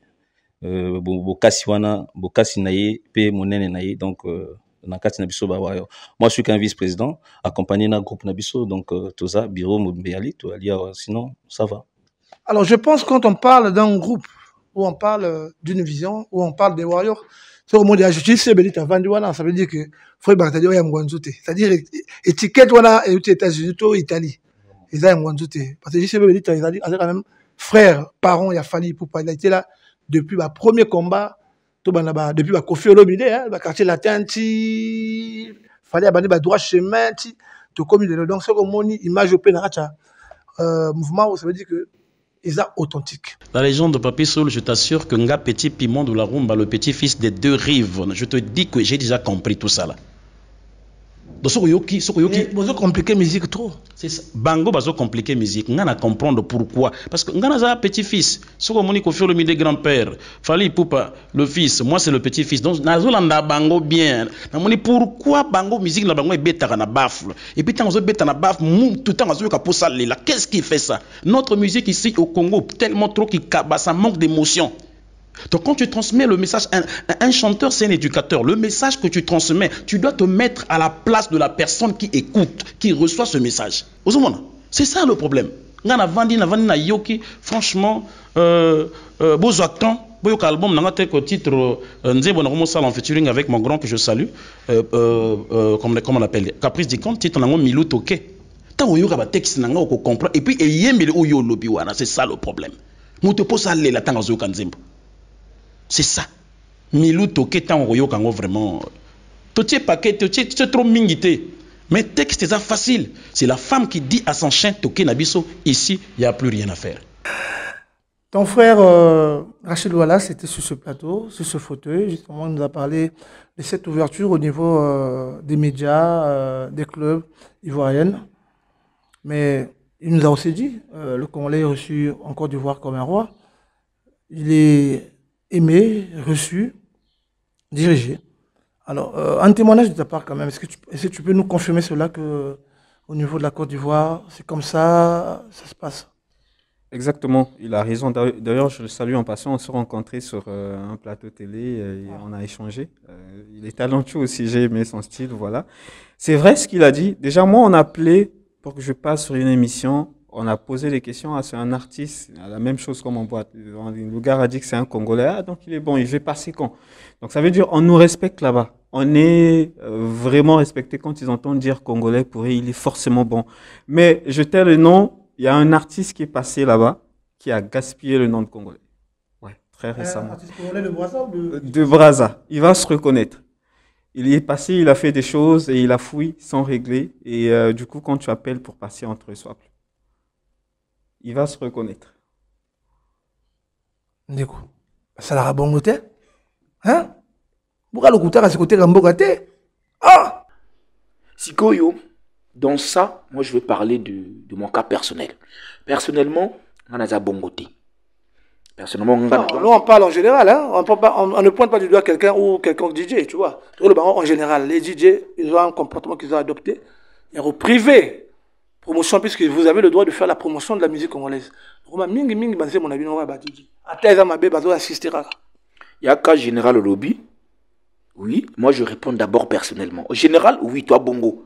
Bokasi Naye, P. Monene Naye. Donc, Nakati Nabiso Bawayo. Moi, je suis qu'un vice-président, accompagné d'un groupe Nabiso. Donc, Toza, bureau, Mbéali, sinon, ça va. Alors, je pense quand on parle d'un groupe, où on parle d'une vision, où on parle des warriors, c'est au monde de la justice, ça veut dire que faut batailler à Mwanzoute. C'est-à-dire, étiquette, voilà, et aux États-Unis, aux Italie. Ils ont Mwanzoute. Parce que je sais pas, ils ont dit, quand même, frère, parents, il a fallu pour pas, il a été là, depuis le premier combat, depuis le Kofi Olomide, le quartier latin, fallait abandonner le droit chemin, tout comme il est. Donc, c'est comme une image au Pénaracha, mouvement, ça veut dire que, ils sont authentiques. La légende de Papi Soul, je t'assure que Nga Petit Piment de la Rumba, le petit-fils des deux rives, je te dis que j'ai déjà compris tout ça là. Donc, sokoyoki. Vous compliqué musique trop. C'est ça. Bango bazo compliqué musique. Ngana comprendre pourquoi. Parce que ngana za petit-fils. Soko moni ko le midi grand-père. Fali Poupa, le fils. Moi, c'est le petit-fils. Donc, nazolanda bango bien. Namoni pourquoi bango musique la bango est bêta na bafle. Et puis, tant bêta na bafle, tout le temps, on pour ça là. Qu'est-ce qui fait ça? Notre musique ici au Congo, tellement trop qui ça manque d'émotion. Donc quand tu transmets le message, un chanteur c'est un éducateur. Le message que tu transmets, tu dois te mettre à la place de la personne qui écoute, qui reçoit ce message. C'est ça le problème. Franchement, beaux actants. Boyoka album n'a pas titre Nzebo na ça en featuring avec mon grand que je salue. Comment on l'appelle? Caprice du Conte, titre nango Milou Toke. Tant yoka ba texte nanga ko comprendre et puis eyembele oyo lobi wana, c'est ça le problème. Muto posa le la tanga zoka Nzembo. C'est ça. Milou Toke tant yoka ngo vraiment. Totie paquet, c'est trop mingité. Mais texte c'est facile. C'est la femme qui dit à son chien Toke Nabiso, ici, il n'y a plus rien à faire. Ton frère Rachid Ouala, c'était sur ce plateau, sur ce fauteuil. Justement, il nous a parlé de cette ouverture au niveau des médias, des clubs ivoiriens. Mais il nous a aussi dit, le Congolais est reçu en Côte d'Ivoire comme un roi. Il est aimé, reçu, dirigé. Alors, un témoignage de ta part quand même, est-ce que tu peux nous confirmer cela qu'au niveau de la Côte d'Ivoire, c'est comme ça se passe? Exactement, il a raison. D'ailleurs, je le salue en passant. On s'est rencontrés sur un plateau télé et on a échangé. Il est talentueux aussi, j'ai aimé son style, voilà. C'est vrai ce qu'il a dit. Déjà, moi, on a appelé pour que je passe sur une émission. On a posé des questions à un artiste, la même chose comme en boîte. Le gars a dit que c'est un Congolais. Ah, donc il est bon, il va passer quand? Donc ça veut dire on nous respecte là-bas. On est vraiment respecté quand ils entendent dire Congolais pour eux, il est forcément bon. Mais je tais le nom. Il y a un artiste qui est passé là-bas, qui a gaspillé le nom de Congolais. Ouais, très récemment. Un artiste congolais de Brazza ou de Brazza. Il va se reconnaître. Il y est passé, il a fait des choses et il a fouillé sans régler. Et du coup, quand tu appelles pour passer entre soi, il va se reconnaître. Du coup, ça l'a rabongoté? Hein? Pourquoi le coutard à ce côté rambogaté? Ah! Sikoyo. Dans ça, moi je vais parler de mon cas personnel. Personnellement, on a bongoté. Personnellement, on parle en général, hein? On ne pointe pas du doigt quelqu'un ou quelqu'un DJ, tu vois. En général, les DJ, ils ont un comportement qu'ils ont adopté. Et au privé, promotion, puisque vous avez le droit de faire la promotion de la musique congolaise. Il y a un cas général au lobby. Oui, moi je réponds d'abord personnellement. Au général, oui, toi bongo.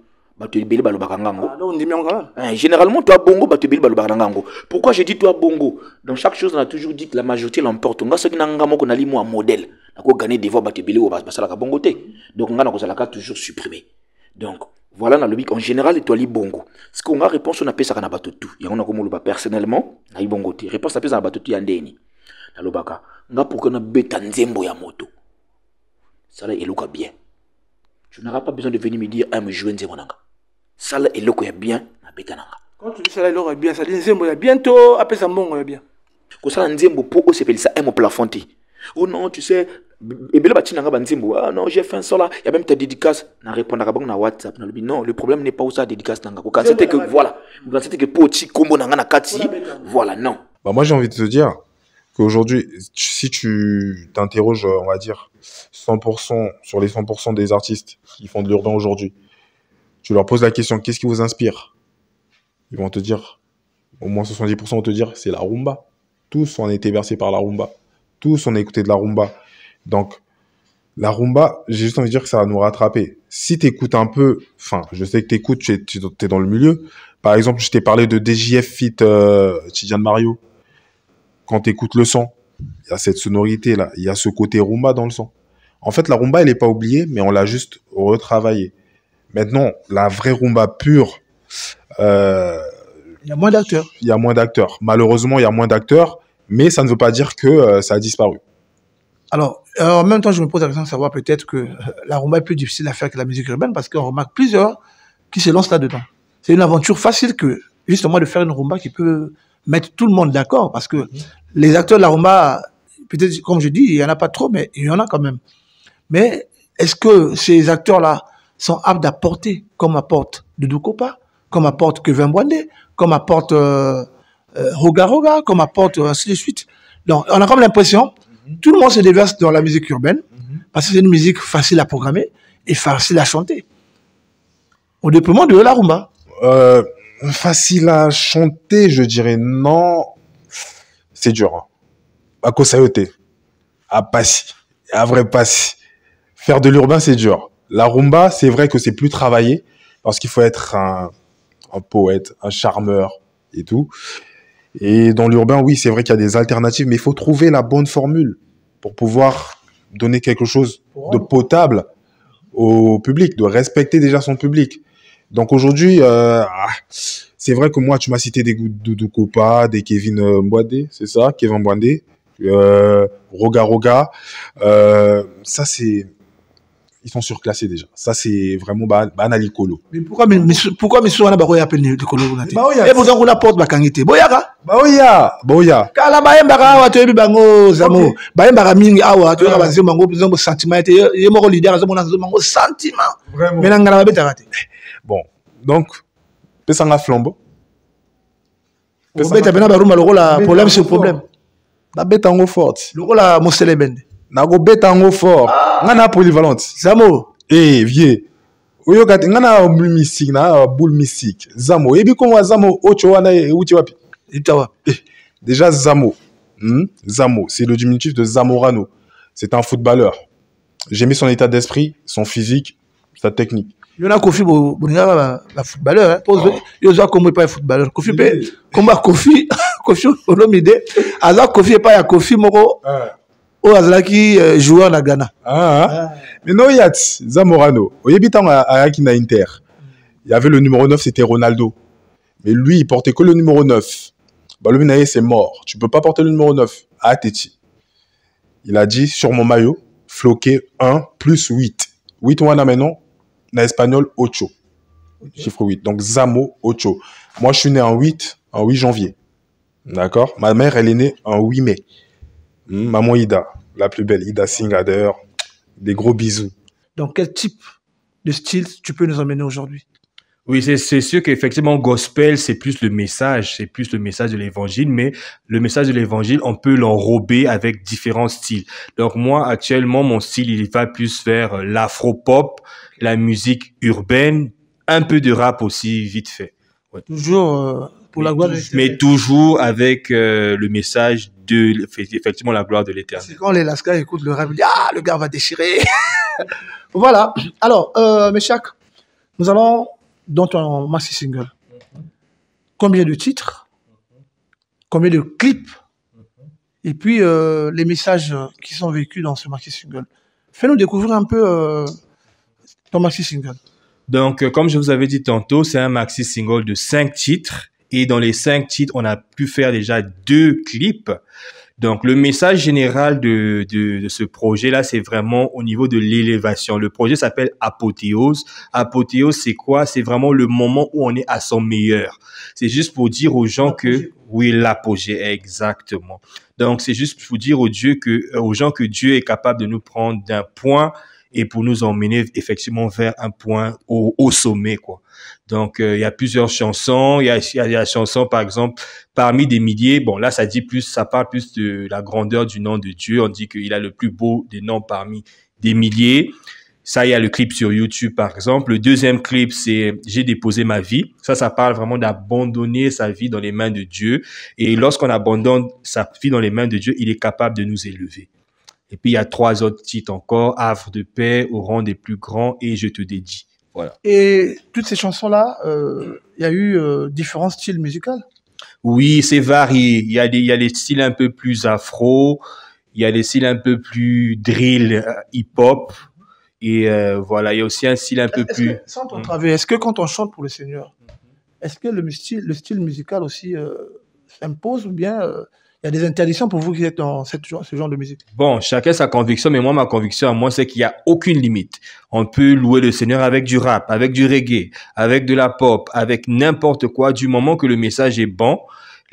Généralement, toi bongo, pourquoi je dis toi bongo? Dans chaque chose, on a toujours dit que la majorité l'emporte. On a ce qui n'a pas un modèle. On a gagné des voix, donc on a toujours supprimé. Donc, voilà dans le but en général, toi li bongo. Ce qu'on a réponse, on appelle ça na batutu. Il y a on a comme le personnellement, na bongo te. Réponse appelle ça na batutu yandeni. Na lobaka. Nga pour que na beta nzembo ya moto. Ça là, il est bien. Tu n'auras pas besoin de venir me dire, ah, me jouer nzembo nanga. Ça là, il est bien, na beta nanga. Quand tu dis ça là, il est bien, ça dit nzembo ya bientôt, après ça mbongo ya bien. Quand ça nzembo, pourquoi c'est ça, un plafonté. Oh non, tu sais, et bien ah non, j'ai fait un sol là, il y a même ta dédicace. Na répondre à WhatsApp, non, le problème n'est pas où ça dédicace nanga. Quand c'était que voilà, quand c'était que petit combo nanga na kati, voilà, non. Bah moi j'ai envie de te dire qu'aujourd'hui, si tu t'interroges, on va dire 100% sur les 100% des artistes qui font de l'urbain aujourd'hui, tu leur poses la question, qu'est-ce qui vous inspire? Ils vont te dire, au moins 70% vont te dire, c'est la rumba. Tous ont été versés par la rumba. Tous on a écouté de la rumba. Donc, la rumba, j'ai juste envie de dire que ça va nous rattraper. Si tu écoutes un peu, enfin, je sais que tu écoutes, tu es dans le milieu. Par exemple, je t'ai parlé de DJF Fit Tidiane Mario. Quand tu écoutes le son, il y a cette sonorité-là. Il y a ce côté rumba dans le son. En fait, la rumba, elle n'est pas oubliée, mais on l'a juste retravaillée. Maintenant, la vraie rumba pure... il y a moins d'acteurs. Il y a moins d'acteurs. Malheureusement, il y a moins d'acteurs. Mais ça ne veut pas dire que ça a disparu. Alors, en même temps, je me pose la question de savoir peut-être que la rumba est plus difficile à faire que la musique urbaine parce qu'on remarque plusieurs qui se lancent là-dedans. C'est une aventure facile que, justement, de faire une rumba qui peut mettre tout le monde d'accord parce que les acteurs de la rumba, peut-être, comme je dis, il n'y en a pas trop, mais il y en a quand même. Mais est-ce que ces acteurs-là sont aptes à porter, comme apporte Doudou Kopa, comme apporte Kevin Bwandé, comme apporte Roga Roga, comme apporte ainsi de suite. Donc, on a comme l'impression, tout le monde se déverse dans la musique urbaine, parce que c'est une musique facile à programmer et facile à chanter. Au déploiement de la rumba. Facile à chanter, je dirais non. C'est dur. Hein. À Kosayote, à Passy, à vrai Passy. Faire de l'urbain, c'est dur. La rumba, c'est vrai que c'est plus travaillé, parce qu'il faut être un poète, un charmeur et tout. Et dans l'urbain, oui, c'est vrai qu'il y a des alternatives, mais il faut trouver la bonne formule pour pouvoir donner quelque chose de potable au public, de respecter déjà son public. Donc aujourd'hui, c'est vrai que moi, tu m'as cité des Doudou Kopa, des Kevin Mbwandé, c'est ça, Kevin Mbwandé, Roga Roga. Ça, c'est... Ils sont surclassés déjà. Ça, c'est vraiment banal colo. Mais pourquoi Missou Wana Baroya appelle le colo? Baoya. Et pourtant, on apporte Bakangité. Boyaka. Boya. Kala Baembara, awa, tu es bango, Zamo. Baembara mingi, awa, tu es bango, bango, sentiment, et mon leader, bango, sentiment. Vraiment. Mais n'en a pas raté. Bon. Donc, Pessanga flambeau. Pessanga flambeau. Le problème, c'est le problème. La bête en haut forte. Le rôle à Mostele Bende. Nago bête en haut fort. Ngana polyvalente. Zamo. Eh, vieux. Oyo kati ngana boule mystique na boule mystique. Zamo. Ebi comme Zamo ocho wana uti wapi? Itawa. Déjà Zamo. Zamo, c'est le diminutif de Zamorano. C'est un footballeur. J'ai mis son état d'esprit, son physique, sa technique. Il y a Kofi Boninga, la footballeur. Il y a Kofi pas footballeur. Kofi combat Kofi, Kofi Olomide. Alors Kofi pas Kofi Moro. Au Azlaki joueur na Ghana. Mais non, il y a Zamorano. Au Yebitan à Akina Inter. Il y avait le numéro 9, c'était Ronaldo. Mais lui, il portait que le numéro 9. Bah, le Minaye, c'est mort. Tu peux pas porter le numéro 9. Ah, Teti. Il a dit sur mon maillot, floqué 1 plus 8. 8 wana maintenant, en espagnol, ocho. Chiffre 8. Donc, Zamo, ocho. Moi, je suis né en 8 janvier. D'accord? Ma mère, elle est née en 8 mai. Maman Ida, la plus belle, Ida Singader, des gros bisous. Donc, quel type de style tu peux nous emmener aujourd'hui? Oui, c'est sûr qu'effectivement, gospel, c'est plus le message de l'évangile, mais le message de l'évangile, on peut l'enrober avec différents styles. Donc moi, actuellement, mon style, il va plus vers l'afro-pop, la musique urbaine, un peu de rap aussi, vite fait. Ouais. Toujours pour la gloire de l'Éternel. Mais toujours avec le message de, effectivement, la gloire de l'Éternel. C'est quand les Lascars écoutent le rap, ils disent, ah, le gars va déchirer. Voilà. Alors, Meshak, nous allons dans ton maxi single. Combien de titres? Combien de clips? Et puis, les messages qui sont vécus dans ce maxi single. Fais-nous découvrir un peu ton maxi single. Donc, comme je vous avais dit tantôt, c'est un maxi single de 5 titres. Et dans les 5 titres, on a pu faire déjà 2 clips. Donc, le message général de ce projet-là, c'est vraiment au niveau de l'élévation. Le projet s'appelle Apothéose. Apothéose, c'est quoi? C'est vraiment le moment où on est à son meilleur. C'est juste pour dire aux gens que, oui, l'apogée, exactement. Donc, c'est juste pour dire aux gens que Dieu est capable de nous prendre d'un point et pour nous emmener effectivement vers un point au sommet, quoi. Donc, il y a plusieurs chansons. Il y a la chanson, par exemple, parmi des milliers. Bon, là, ça parle plus de la grandeur du nom de Dieu. On dit qu'il a le plus beau des noms parmi des milliers. Ça, il y a le clip sur YouTube, par exemple. Le deuxième clip, c'est « J'ai déposé ma vie ». Ça parle vraiment d'abandonner sa vie dans les mains de Dieu. Et lorsqu'on abandonne sa vie dans les mains de Dieu, il est capable de nous élever. Et puis, il y a 3 autres titres encore. « Havre de paix, au rang des plus grands et je te dédie ». Voilà. Et toutes ces chansons-là, il y a eu différents styles musicaux? Oui, c'est varié. Il y a les styles un peu plus afro, il y a les styles un peu plus drill, hip-hop, et voilà, il y a aussi un style un peu plus... Sans ton travail, est-ce que quand on chante pour le Seigneur, est-ce que le style musical aussi s'impose ou bien il y a des interdictions pour vous qui êtes dans ce genre de musique? Bon, chacun sa conviction, mais moi, ma conviction à moi, c'est qu'il n'y a aucune limite. On peut louer le Seigneur avec du rap, avec du reggae, avec de la pop, avec n'importe quoi, du moment que le message est bon.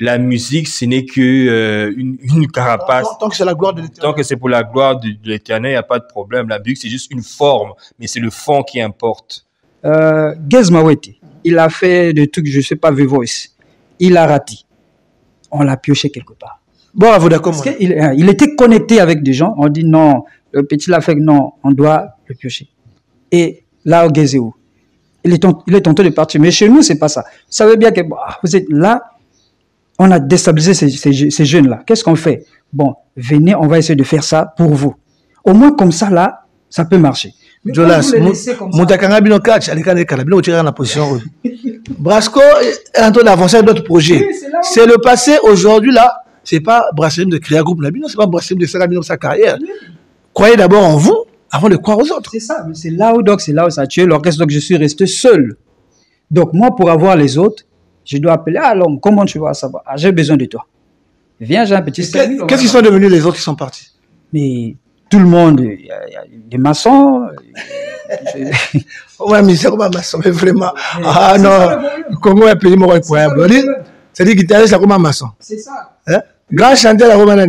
la musique, ce n'est que une carapace. Tant que c'est la gloire de l'Éternel. Tant que c'est pour la gloire de l'Éternel, il n'y a pas de problème. La musique, c'est juste une forme, mais c'est le fond qui importe. Gez Mawete, il a fait des trucs, je ne sais pas, The Voice. Il a raté. On l'a pioché quelque part. Bon, vous d'accord. Parce qu'il était connecté avec des gens. On dit non, le petit l'a fait, non, on doit le piocher. Et là, au Gézéo, il est tenté de partir. Mais chez nous, c'est pas ça. Vous savez bien que vous êtes là, on a déstabilisé ces jeunes-là. Qu'est-ce qu'on fait? Bon, venez, on va essayer de faire ça pour vous. Au moins, comme ça, là, ça peut marcher. Jolas, Moutakanga Bino Catch, Alikane Kalabino, tu es dans la position. Brasco est en train d'avancer à d'autres projets. C'est le passé, aujourd'hui, là. C'est pas Brasserim de créer un groupe Nabino, c'est pas Brasserim de faire sa carrière. Croyez d'abord en vous avant de croire aux autres. C'est ça, mais c'est là où ça a tué l'orchestre, donc je suis resté seul. Donc moi, pour avoir les autres, je dois appeler, ah l'homme, comment tu vas savoir? Ah, j'ai besoin de toi. Viens, j'ai un petit service. Qu'est-ce qu'ils sont devenus les autres qui sont partis? Mais tout le monde, il y a des maçons. Ouais, mais c'est comme un maçon, mais vraiment. Ah non, le Congo est un pays incroyable. C'est-à-dire guitariste, c'est comme un maçon. C'est ça. Grand chanteur, la romane,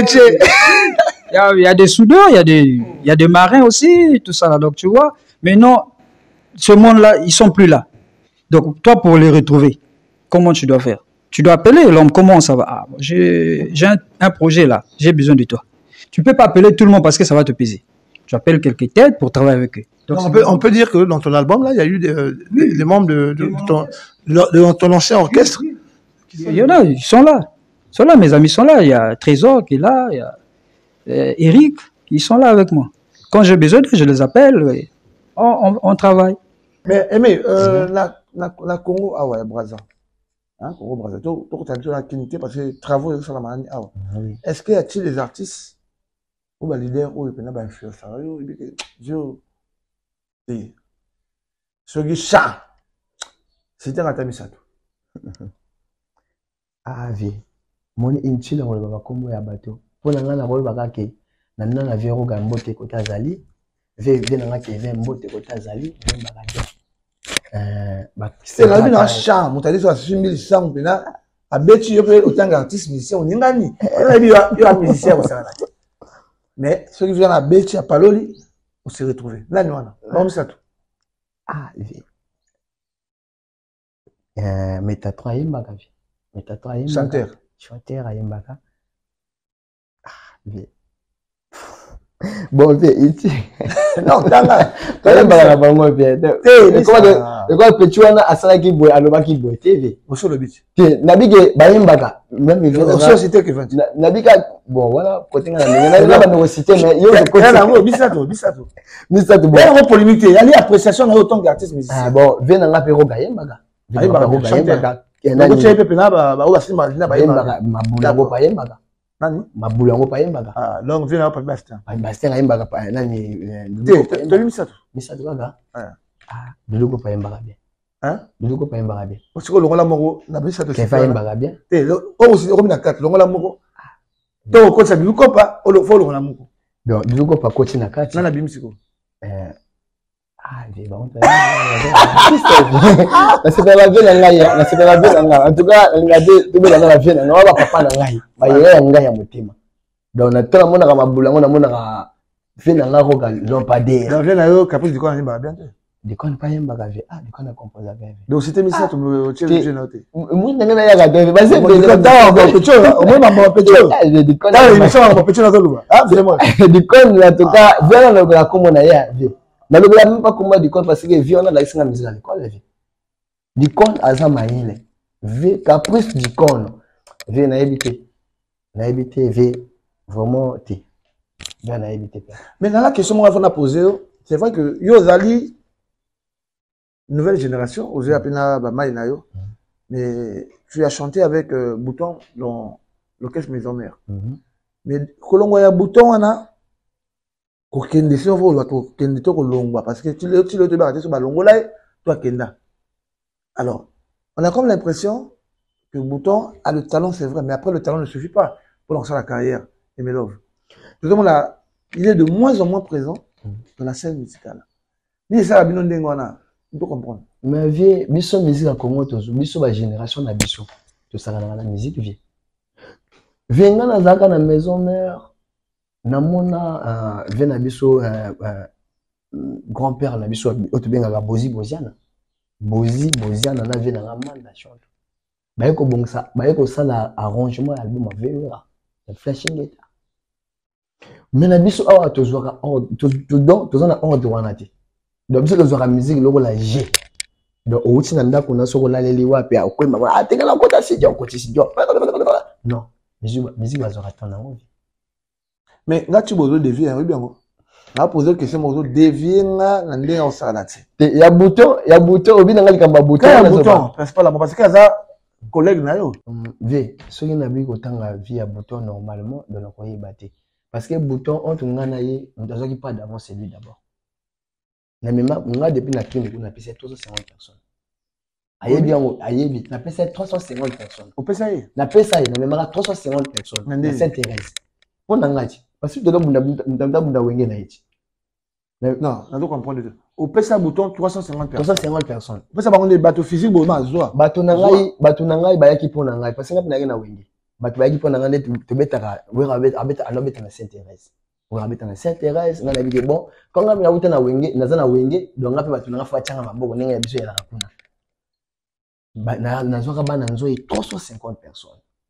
il y a des soudeurs, il y a des marins aussi, tout ça là, donc tu vois. Mais non, ce monde-là, ils sont plus là. Donc toi, pour les retrouver, comment tu dois faire? Tu dois appeler l'homme, comment ça va? Ah, j'ai un projet là, j'ai besoin de toi. Tu peux pas appeler tout le monde parce que ça va te peser. Tu appelles quelques têtes pour travailler avec eux. Donc, on peut dire que dans ton album, là, il y a eu des membres de ton ancien orchestre. Il y en a, ils sont là. Ils sont là, mes amis sont là. Il y a Trésor qui est là, il y a Eric, ils sont là avec moi. Quand j'ai besoin d'eux, je les appelle, on travaille. Mais la Congo, ah ouais, Brazza. Hein, Congo, Brazza. Donc, tu as dit la qualité parce que travaux, ça la manie. Ah ouais. Est-ce qu'il y a-t-il des artistes ou des leaders ou des influenceurs? Ce qui chante, c'était un atamisato. Ah, vie. Mon inchi na wala bakombo ya bato. Pona nga na wala bakake. Na nna na vero ga mbote ko tazali. Ve na nga ke ve mbote ko tazali, ve bakake. C'est la vie dans chant, mutali so asumbi sang pena. Abeti yo pe otanga artiste musicien oningani. Elle dit yo musicien au Sénégal. Mais ceux qui viennent à Beti à Paloli, on s'est retrouvés. Là nous on. Bon ça tout. Ah, vie. Métatron Ayimbaka. Métatron Ayimbaka. Chanteur. Chanteur Ayimbaka. Ah, vie. Bon, vie, ici. Non, tanga. Ayimbaka na bango vie. Comment petit wana asala ki boy aloba ki boy TV. Oso le bit. Nabige Bayimbaka. Même il faut société que 20. Nabika bon voilà côté ngana na ba cité mais yo c'est côté là bisato. Bisato bon. Il y a polémique, il y a l'appréciation de autant d'artistes musiciens. Ah bon, vient nga pe ro Bayimbaka. Bayimbaka. Donc tu es pepena ba ou asima na Bayimbaka. Mabula go Bayimbaka. Nani? Mabula go Bayimbaka. Ah donc vient pa Bastien. Bastien Ayimbaka pa nani. Tu lui misato. Misato gaga. Ah, bilugo Bayimbaka bien. Hein? Bilugo Bayimbaka bien. Parce que longola moko na bisato. Kefa Bayimbaka bien. Aussi comme na 4 longola moko. Donc ko sa bilugo pa o lo fo longola moko. Donc bilugo pa coach na 4. Na bimisiko. Ah, j'ai bon. C'est pas la vie na ngai, c'est pas la vie na ngai. En tout cas, regardez, tu veux la vie na ngai, ba papa na ngai. Ba yeye ngai ya mutima. Donc na tala mona ka mabula ngona mona ka vie na ngai ko ga lampadaire. Donc vie na yo caprice du quoi ni ba bien. Du quoi pas yemba ga vie. Ah, du quoi na compose bien. Donc c'était mis ça tu me tiens je noté. Moi na na ya ga bien. Ba c'est d'accord, au moins ma pécho. Du quoi. Ah, il me semble ma pécho na tolo. Ah, vraiment. Du quoi en tout cas, voilà la komona ya vie. Mais le gars même pas comment du compte parce que vie on a la singa musique à l'école vie. Du compte aza maïle. Vie caprice du compte. Vie na habité. Na habité vie vraiment té. Vie na habité. Mais dans la question moi on a posé, c'est vrai que yo zali nouvelle génération, osé appeler ba maïna yo. Mais tu as chanté avec Bouton dans l'orchestre Maison Mère. Mais kolongo ya Bouton wana kokende si on va kokende to kolongwa parce que tu le te barrer sur balongo là toi kenda. Alors, on a comme l'impression que Bouton a le talent, c'est vrai, mais après le talent ne suffit pas pour lancer la carrière et Melove. Il est de moins en moins présent dans la scène musicale. Ni ça bino ndengona, on peut comprendre. Mais vie biso musique en Congo tozo, biso ba génération na biso. ça la musique vie. Venga na zaka na maison mère na mona vena biso grand-père na biso otubenga ga Bozi Boziana na vena na manda chanto. Bayeko bongsa bayeko sala arrangement album avera flashing guitar. Mais na biso awa tozwaka tozana ordre wana te. Donc biso tozwaka musique loko la G. Donc outi na ndako na soko laleli wapi akwema tekala kota studio non. Musique va se rater en vie. Mais là, tu veux dévier, oui, bien. Là, poser une question, tu veux dévier, là, on est en santé. Il y a bouton, au bout d'un gars qui a un bouton. Il y a un bouton, c'est pas là, parce que ça, collègue, là, yo. V, ceux qui n'ont pas autant la vie à bouton, normalement, de notre pays batté. Parce que bouton, on tourne en aïe, on doit s'occuper pas d'avant, c'est lui d'abord. Mais même, on a depuis la clinique, on a payé 350 personnes. Aïe bien, on a payé 350 personnes. On peut ça y est. On a payé ça, on a même 350 personnes. On a Saint-Thérèse. On a un parce que tu dois non, on doit comprendre. On peut ça bouton 350 personnes. 350 personnes. On peut ça par contre des bateaux physiques, bon, bateau nangai, bayaki pour nangai, parce que n'a pas na wenge. Bateau bayaki pour nangai, tu betara, oui, abeta na Saint-Thérèse. Oui, abeta na Saint-Thérèse, on a dit bon, quand on a mis na wenge, na wenge, donc on a fait bateau nanga fa changa maboko, n'enga biso ya la kuna. Na zoka bana nzo 350 personnes.